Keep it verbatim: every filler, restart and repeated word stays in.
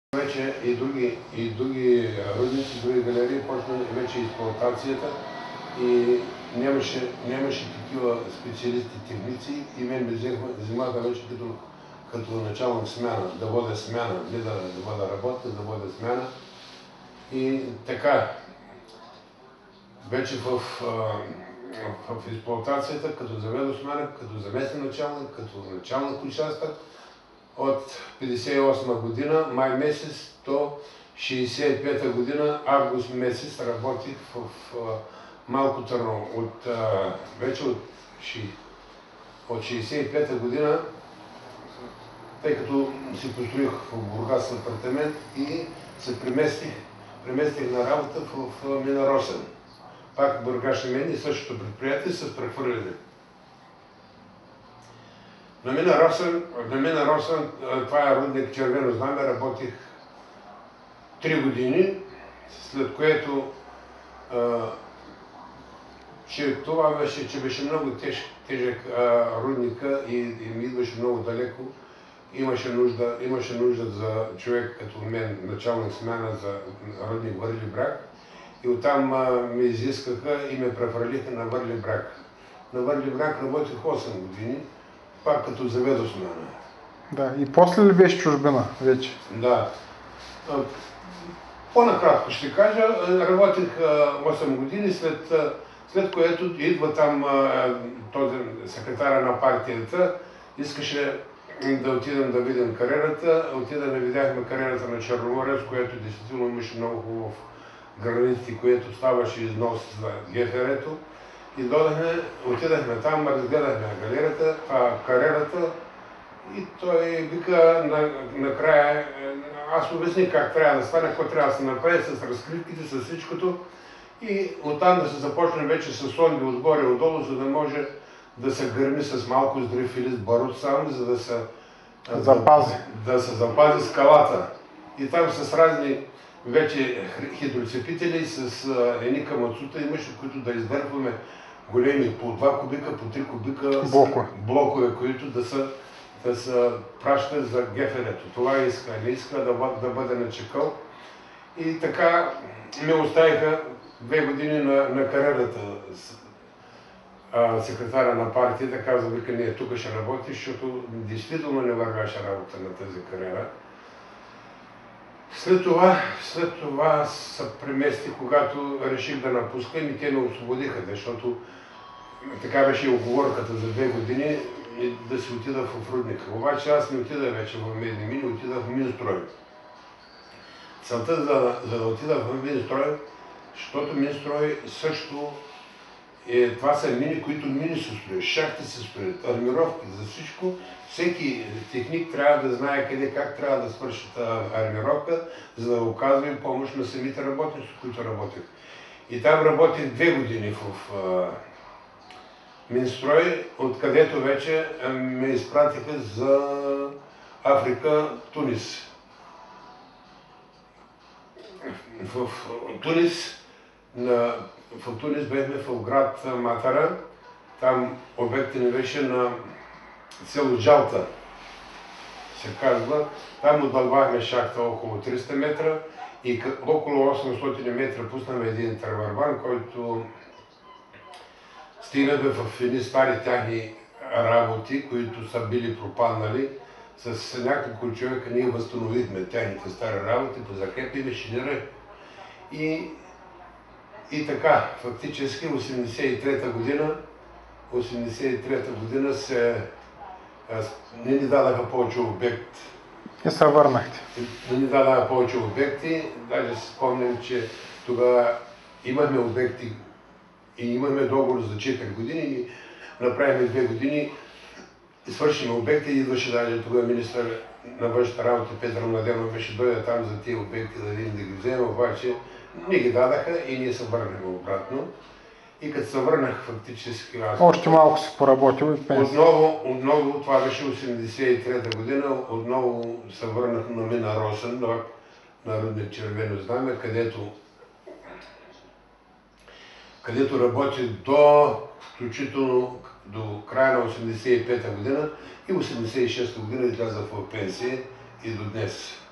Вече и други, и други рудници, други галерии почна вече експлоатацията и нямаше, нямаше такива специалисти, техници и мен ме вземаха вече като, като началник смяна, да водя смяна, не да, да бъда работа, да водя смяна. И така, вече в, в, в експлоатацията, като заведох смяна, като заместник началник, като началник участък, от петдесет и осма година, май месец до шейсет и пета година, август месец работих в, в Малко Търново. От, а, вече от, от шейсет и пета година, тъй като си построих в Бургас апартамент и се преместих, преместих на работа в, в Мина Росен. Пак бургашни мен и същото предприятие са прехвърлили. На Мина Росен, на Мина Росен, това е рудник Червено знаме, работих три години, след което а, че това беше, че беше много теж, тежък а, рудника и, и ми идваше много далеко. Имаше нужда, имаше нужда за човек като мен, началник смяна за рудник Върли бряг. И оттам а, ме изискаха и ме прехвърлиха на Върли бряг. На Върли бряг работих осем години. Пак като заведох смяна. Да, и после ли беше чужбина вече? Да. По-накратко ще кажа, работих осем години, след, след което идва там този секретаря на партията, искаше да отидем да видим кариерата, отидем да видяхме кариерата на Черноморец, което действително имаше много хубав граници, което ставаше износ за ГФР-то. И дойдахме, отидахме там, разгледахме галерията, а, кариерата и той вика накрая, на аз обясних как трябва да стане, какво трябва да се направи с разкривките, с всичкото и оттам да се започне вече с сонди отгоре и отдолу, за да може да се гърми с малко здрив или с барут сам, за да се запази. Да, да се запази скалата. И там с разни вече хидроцепители, с едни камъцута имаше, които да издърпваме големи, по два кубика, по три кубика блокове, блокове които да са, да са пращат за ГФР-то. Това иска, не иска да, да бъде начекал. И така ме оставиха две години на, на кариерата. Секретаря на партията каза, вика, ние тук ще работиш, защото действително не вървяше работа на тази кариера. След това, след това се преместих, когато реших да напускам и те ме освободиха, защото така беше и оговорката за две години да си отида в рудника. Обаче аз не отида вече в медни мини, отида в Минстрой. Целта за, за да отида в Минстрой, защото Минстрой също е, това са мини, които мини се строят, шахти се строят, армировки, за всичко. Всеки техник трябва да знае къде, как трябва да свърши армировка, за да оказва им помощ на самите работници, с които работех. И там работех две години в а, Минстрой, откъдето вече ме изпратиха за Африка, Тунис. В Тунис, на, в Тунис бехме в град Матара, там обектът ни беше на село Джалта, се казва. Там отдълбахме шахта около триста метра и около осемстотин метра пуснахме един тървърбан, който стигнахме в едни стари тяхни работи, които са били пропаднали. С няколко човека ние възстановихме тяхните стари работи, позакрепихме, шинирахме. И, и така, фактически осемдесет и трета година, осемдесет и трета година се не ни дадаха повече обект. И се върнахте. Не ни дадаха повече обекти. Даже си спомням, че тогава имахме обекти и имахме договор за четири години и направихме две години и свършихме обекти и идваше даже тогава министър на външната работа Петър Младенов беше дойде там за тези обекти да видим да ги вземем, обаче не ги дадаха и ние се върнахме обратно. И като се върнах фактически аз... Още малко си поработил и пенсия. Отново, отново, това беше осемдесет и трета година, отново се върнах на Мина Росен, на, на рудник Червено знаме, където, където работих до, включително до края на осемдесет и пета година и осемдесет и шеста година излязах в пенсия и до днес.